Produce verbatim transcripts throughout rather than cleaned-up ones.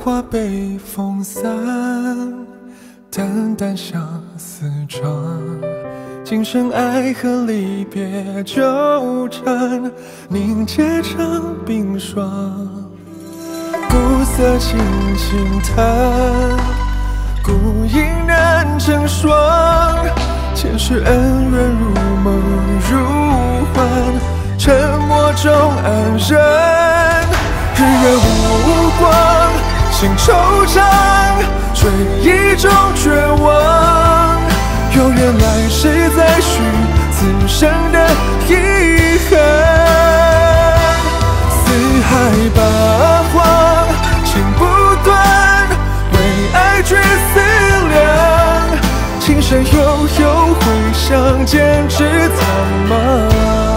花被风散，淡淡相思长。今生爱恨离别纠缠，凝结成冰霜。古色轻轻弹，孤影难成双。前世恩怨如梦如幻，沉默中安然。日月无光，心惆怅，追忆中绝望。有缘来世再续此生的遗憾。四海八荒，情不断，为爱决思量。情深悠悠，回响剑指苍茫。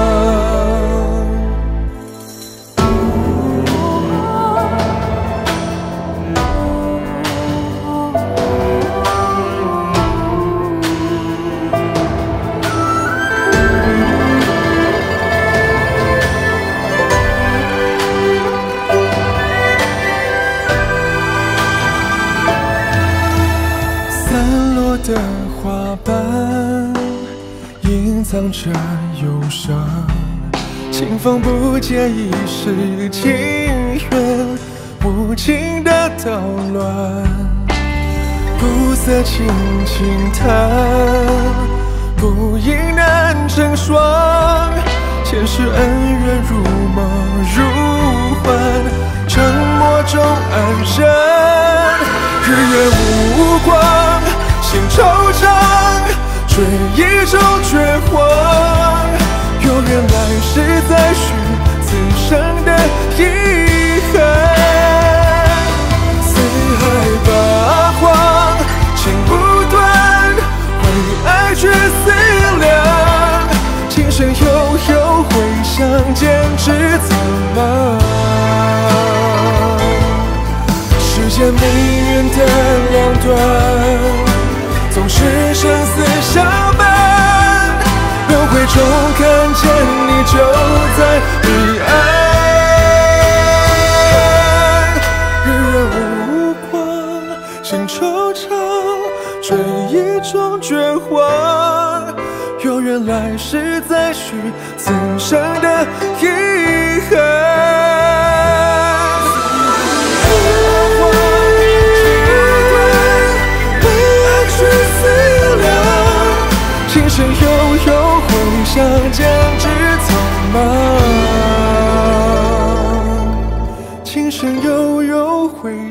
的花瓣隐藏着忧伤，清风不解一世情缘，无情的捣乱。古色轻轻弹，孤影难成双。前世恩怨如梦如幻，沉默中安然。日月无光，心惆怅，追忆中绝望。有缘来世再续此生的遗憾。四海八荒，情不断，为爱决思量。情深悠悠，回响剑指苍茫。世间命运的两端，总是生死相伴，轮回中看见你就在彼岸。日月无光，心惆怅，追忆中绝望。有缘来世再续此生的遗憾。情深悠悠，回响剑指苍茫。情深悠悠，回